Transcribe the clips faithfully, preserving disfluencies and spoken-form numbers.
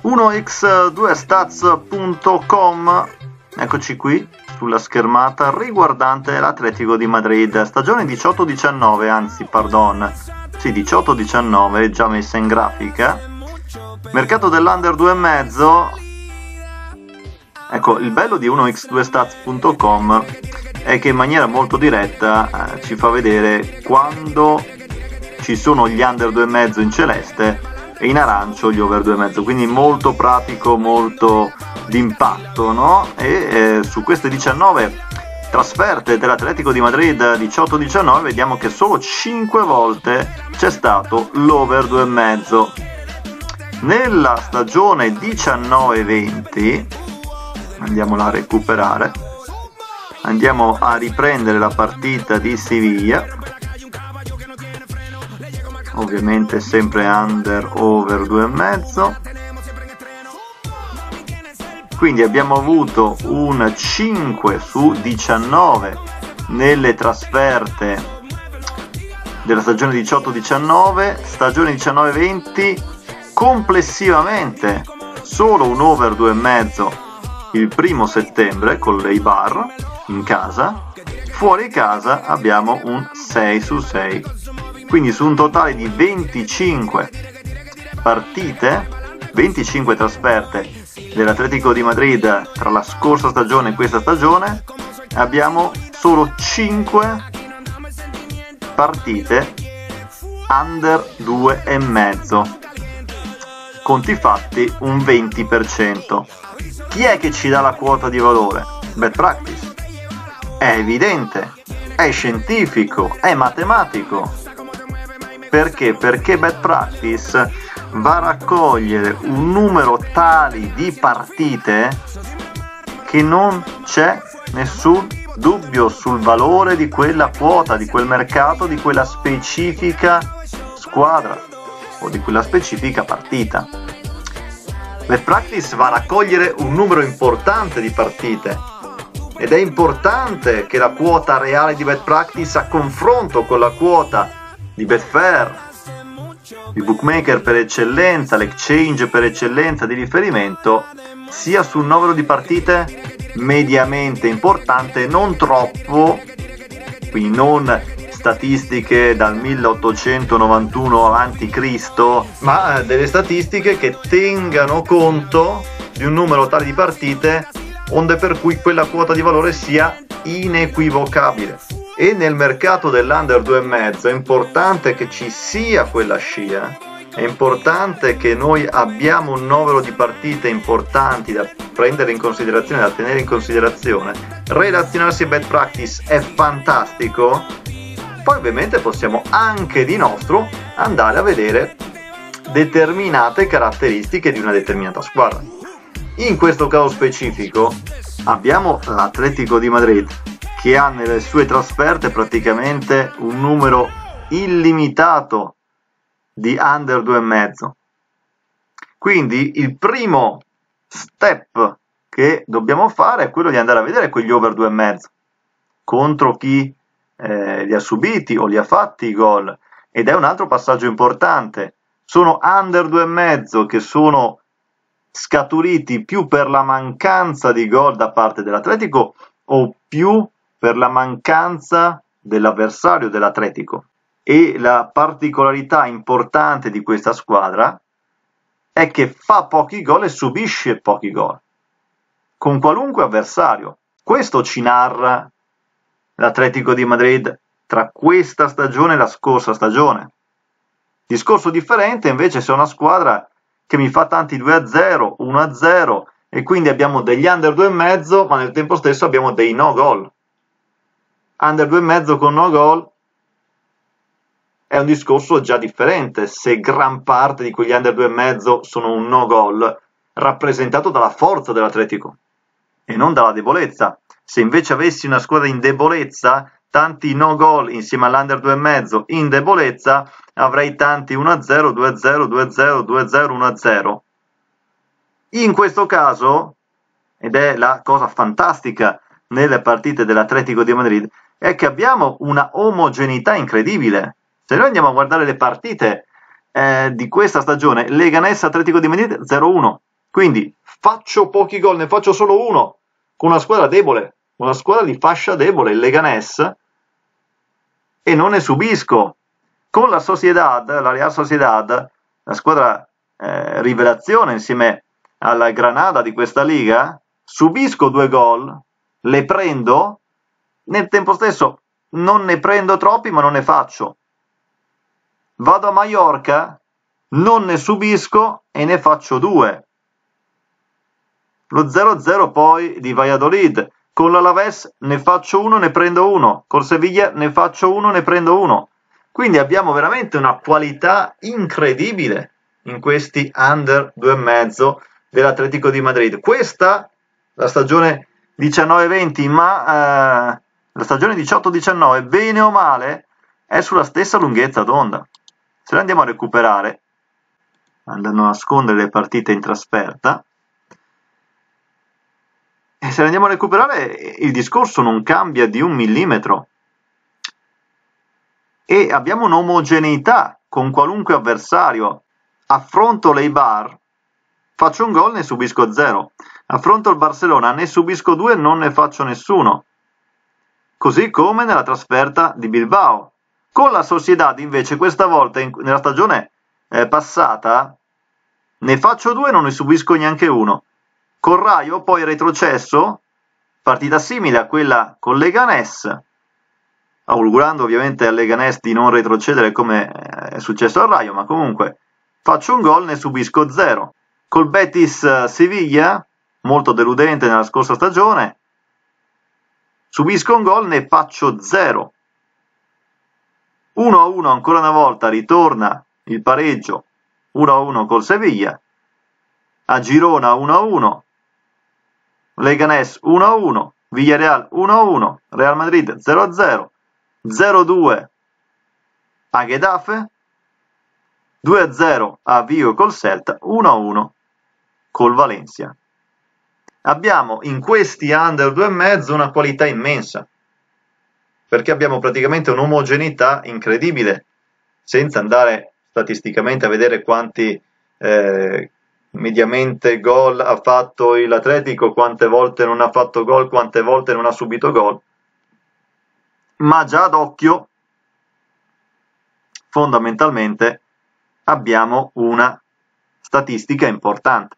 uno x due stats punto com, eccoci qui sulla schermata riguardante l'Atletico di Madrid, stagione diciotto diciannove, anzi pardon, sì diciotto diciannove, già messa in grafica, mercato dell'Under due e mezzo. Ecco, il bello di uno x due stats punto com è che in maniera molto diretta eh, ci fa vedere quando ci sono gli under due e mezzo in celeste e in arancio gli over due e mezzo, quindi molto pratico, molto d'impatto, no? E eh, su queste diciannove trasferte dell'Atletico di Madrid diciotto diciannove vediamo che solo cinque volte c'è stato l'over due e mezzo. Nella stagione diciannove venti, andiamola a recuperare, andiamo a riprendere la partita di Siviglia, ovviamente sempre under over due e mezzo, quindi abbiamo avuto un cinque su diciannove nelle trasferte della stagione diciotto diciannove. Stagione diciannove venti complessivamente solo un over due e mezzo il primo settembre con l'Eibar in casa, fuori casa abbiamo un sei su sei, quindi su un totale di venticinque partite, venticinque trasferte dell'Atletico di Madrid tra la scorsa stagione e questa stagione, abbiamo solo cinque partite under due e mezzo, conti fatti un venti per cento. Chi è che ci dà la quota di valore? Bet Practice. È evidente, è scientifico, è matematico. Perché? Perché Bet Practice va a raccogliere un numero tali di partite che non c'è nessun dubbio sul valore di quella quota, di quel mercato, di quella specifica squadra o di quella specifica partita. Bet Practice va a raccogliere un numero importante di partite ed è importante che la quota reale di Bet Practice a confronto con la quota di Betfair, il bookmaker per eccellenza, l'exchange per eccellenza di riferimento, sia sul numero di partite mediamente importante, non troppo, quindi non statistiche dal milleottocentonovantuno avanti Cristo, ma delle statistiche che tengano conto di un numero tale di partite onde per cui quella quota di valore sia inequivocabile. E nel mercato dell'under due e mezzo è importante che ci sia quella scia, è importante che noi abbiamo un numero di partite importanti da prendere in considerazione, da tenere in considerazione. Relazionarsi a Bet Practice è fantastico. Poi ovviamente possiamo anche di nostro andare a vedere determinate caratteristiche di una determinata squadra. In questo caso specifico abbiamo l'Atletico di Madrid che ha nelle sue trasferte praticamente un numero illimitato di under due e mezzo. Quindi il primo step che dobbiamo fare è quello di andare a vedere quegli over due e mezzo contro chi Eh, li ha subiti o li ha fatti i gol, ed è un altro passaggio importante. Sono under due e mezzo che sono scaturiti più per la mancanza di gol da parte dell'Atletico o più per la mancanza dell'avversario dell'Atletico. E la particolarità importante di questa squadra è che fa pochi gol e subisce pochi gol con qualunque avversario. Questo ci narra l'Atletico di Madrid tra questa stagione e la scorsa stagione. Discorso differente invece se è una squadra che mi fa tanti due a zero, uno a zero e quindi abbiamo degli under due e mezzo, ma nel tempo stesso abbiamo dei no gol. Under due e mezzo con no gol è un discorso già differente. Se gran parte di quegli under due e mezzo sono un no gol rappresentato dalla forza dell'Atletico e non dalla debolezza. Se invece avessi una squadra in debolezza, tanti no gol insieme all'under due e mezzo in debolezza, avrei tanti uno a zero, due a zero, due a zero, due a zero, uno a zero. In questo caso, ed è la cosa fantastica nelle partite dell'Atletico di Madrid, è che abbiamo una omogeneità incredibile. Se noi andiamo a guardare le partite eh, di questa stagione, Leganés Atletico di Madrid zero uno, Quindi faccio pochi gol, ne faccio solo uno, con una squadra debole, una squadra di fascia debole, il Leganés, e non ne subisco. Con la Sociedad, la Real Sociedad, la squadra eh, rivelazione insieme alla Granada di questa liga, subisco due gol, le prendo, nel tempo stesso non ne prendo troppi ma non ne faccio. Vado a Mallorca, non ne subisco e ne faccio due. Lo zero zero poi di Valladolid, con l'Alavés ne faccio uno, ne prendo uno, col Sevilla ne faccio uno, ne prendo uno. Quindi abbiamo veramente una qualità incredibile in questi under due e mezzo dell'Atletico di Madrid. Questa la stagione diciannove venti, ma eh, la stagione diciotto diciannove, bene o male, è sulla stessa lunghezza d'onda. Se le andiamo a recuperare, andando a nascondere le partite in trasferta, e se le andiamo a recuperare il discorso non cambia di un millimetro. E abbiamo un'omogeneità con qualunque avversario. Affronto l'Eibar, faccio un gol, ne subisco zero. Affronto il Barcellona, ne subisco due, non ne faccio nessuno. Così come nella trasferta di Bilbao. Con la Sociedad invece questa volta, in, nella stagione eh, passata, ne faccio due, non ne subisco neanche uno. Con Rayo poi retrocesso, partita simile a quella con Leganés, augurando ovviamente al Leganés di non retrocedere come è successo al Rayo, ma comunque faccio un gol, ne subisco zero. Col Betis Siviglia, molto deludente nella scorsa stagione, subisco un gol, ne faccio zero. uno a uno ancora una volta ritorna il pareggio, uno a uno col Sevilla. A Girona uno a uno, Leganés uno a uno, Villarreal uno a uno, Real Madrid zero a zero, zero a due a Getafe, due a zero a Vigo col Celta, uno a uno col Valencia. Abbiamo in questi under due e mezzo una qualità immensa, perché abbiamo praticamente un'omogeneità incredibile, senza andare statisticamente a vedere quanti eh, mediamente gol ha fatto l'Atletico, quante volte non ha fatto gol, quante volte non ha subito gol, ma già ad occhio fondamentalmente abbiamo una statistica importante.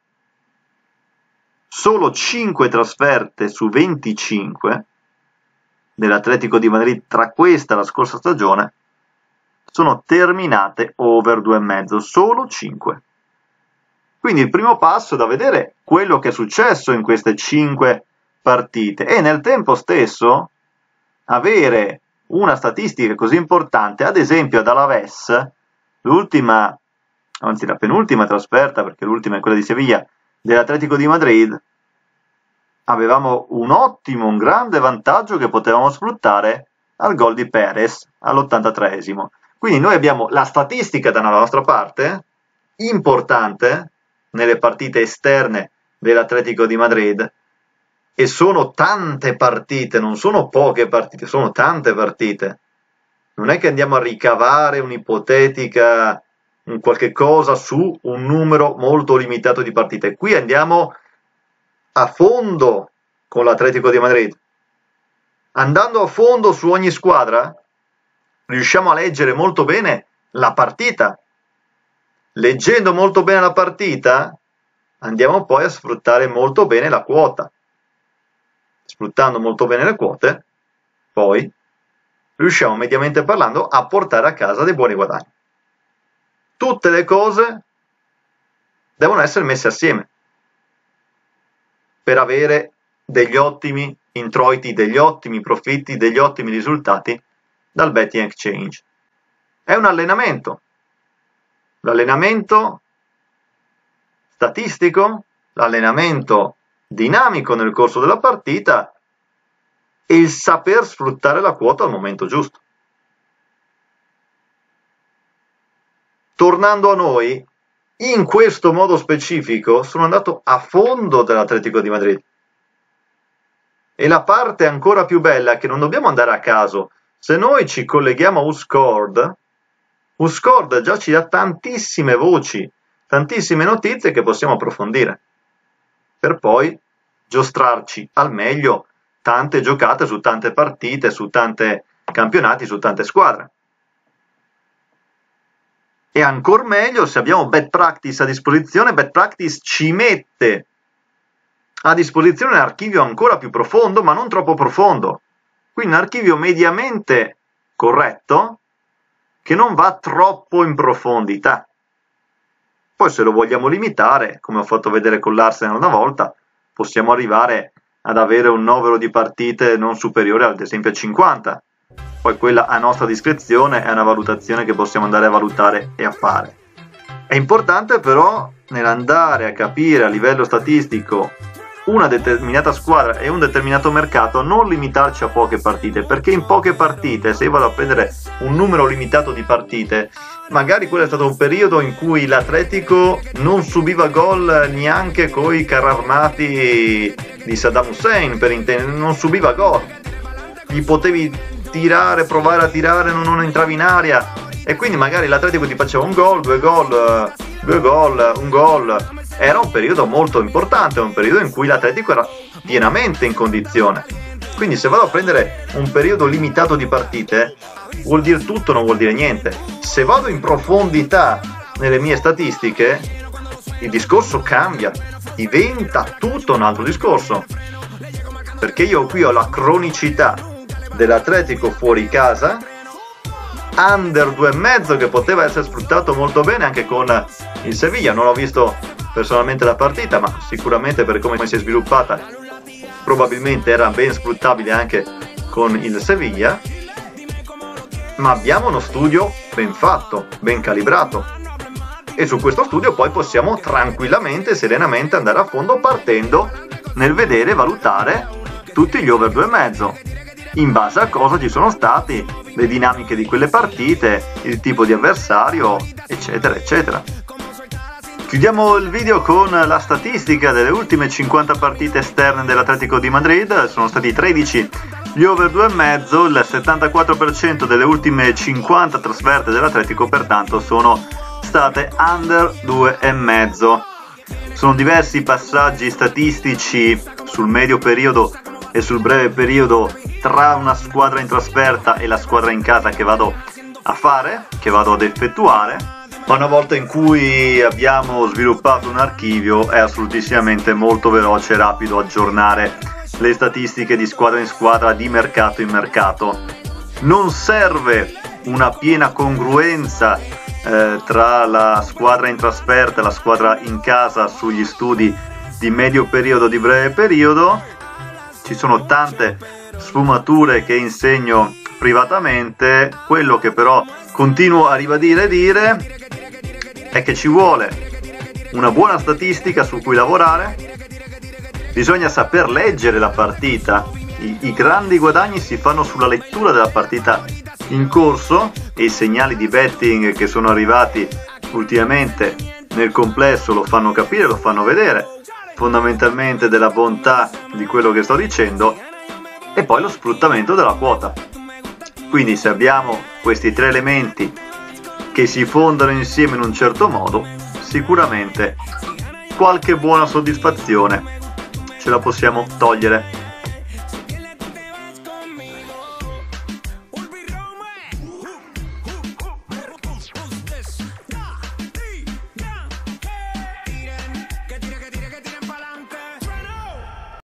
Solo cinque trasferte su venticinque dell'Atletico di Madrid tra questa e la scorsa stagione sono terminate over due e mezzo, solo cinque. Quindi il primo passo è da vedere quello che è successo in queste cinque partite e nel tempo stesso avere una statistica così importante. Ad esempio ad Alavés, l'ultima, anzi la penultima trasferta, perché l'ultima è quella di Sevilla, dell'Atletico di Madrid, avevamo un ottimo, un grande vantaggio che potevamo sfruttare al gol di Perez all'ottantatreesimo. Quindi noi abbiamo la statistica dalla nostra parte, importante, nelle partite esterne dell'Atletico di Madrid, e sono tante partite, non sono poche partite, sono tante partite. Non è che andiamo a ricavare un'ipotetica, un qualche cosa su un numero molto limitato di partite. Qui andiamo a fondo con l'Atletico di Madrid. Andando a fondo su ogni squadra, riusciamo a leggere molto bene la partita. Leggendo molto bene la partita, andiamo poi a sfruttare molto bene la quota. Sfruttando molto bene le quote, poi riusciamo mediamente parlando a portare a casa dei buoni guadagni. Tutte le cose devono essere messe assieme per avere degli ottimi introiti, degli ottimi profitti, degli ottimi risultati dal betting exchange. È un allenamento. L'allenamento statistico, l'allenamento dinamico nel corso della partita e il saper sfruttare la quota al momento giusto. Tornando a noi, in questo modo specifico sono andato a fondo dell'Atletico di Madrid. E la parte ancora più bella è che non dobbiamo andare a caso. Se noi ci colleghiamo a WhoScored, WhoScored già ci dà tantissime voci, tantissime notizie che possiamo approfondire. per poi giostrarci al meglio tante giocate su tante partite, su tanti campionati, su tante squadre. E ancora meglio se abbiamo Bet Practice a disposizione. Bet Practice ci mette a disposizione un archivio ancora più profondo, ma non troppo profondo. Quindi un archivio mediamente corretto, che non va troppo in profondità. Poi se lo vogliamo limitare, come ho fatto vedere con l'Arsenal una volta, possiamo arrivare ad avere un numero di partite non superiore ad esempio a cinquanta. Poi quella a nostra discrezione è una valutazione che possiamo andare a valutare e a fare. È importante però nell'andare a capire a livello statistico una determinata squadra e un determinato mercato non limitarci a poche partite, perché in poche partite, se io vado a prendere un numero limitato di partite, magari quello è stato un periodo in cui l'Atletico non subiva gol neanche coi carri armati di Saddam Hussein, per intendere, non subiva gol, gli potevi tirare, provare a tirare, non, non entravi in aria, e quindi magari l'Atletico ti faceva un gol, due gol, due gol, un gol. Era un periodo molto importante, un periodo in cui l'Atletico era pienamente in condizione. Quindi se vado a prendere un periodo limitato di partite, vuol dire tutto, non vuol dire niente. Se vado in profondità nelle mie statistiche, il discorso cambia, diventa tutto un altro discorso. Perché io qui ho la cronicità dell'Atletico fuori casa, under due e mezzo che poteva essere sfruttato molto bene anche con il Sevilla. Non ho visto personalmente la partita, ma sicuramente per come si è sviluppata probabilmente era ben sfruttabile anche con il Sevilla. Ma abbiamo uno studio ben fatto, ben calibrato, e su questo studio poi possiamo tranquillamente e serenamente andare a fondo, partendo nel vedere e valutare tutti gli over due e mezzo in base a cosa ci sono stati, le dinamiche di quelle partite, il tipo di avversario, eccetera eccetera. Chiudiamo il video con la statistica delle ultime cinquanta partite esterne dell'Atletico di Madrid. Sono stati tredici gli over due e mezzo, il settantaquattro per cento delle ultime cinquanta trasferte dell'Atletico pertanto sono state under due e mezzo. Sono diversi passaggi statistici sul medio periodo e sul breve periodo tra una squadra in trasferta e la squadra in casa che vado a fare, che vado ad effettuare. Ma una volta in cui abbiamo sviluppato un archivio è assolutissimamente molto veloce e rapido aggiornare le statistiche di squadra in squadra, di mercato in mercato. Non serve una piena congruenza eh, tra la squadra in trasferta e la squadra in casa sugli studi di medio periodo, di breve periodo. Ci sono tante sfumature che insegno privatamente. Quello che però continuo a ribadire e dire è che ci vuole una buona statistica su cui lavorare, bisogna saper leggere la partita, I, i grandi guadagni si fanno sulla lettura della partita in corso, e i segnali di betting che sono arrivati ultimamente nel complesso lo fanno capire, lo fanno vedere fondamentalmente della bontà di quello che sto dicendo, e poi lo sfruttamento della quota. Quindi se abbiamo questi tre elementi che si fondano insieme in un certo modo, sicuramente qualche buona soddisfazione ce la possiamo togliere.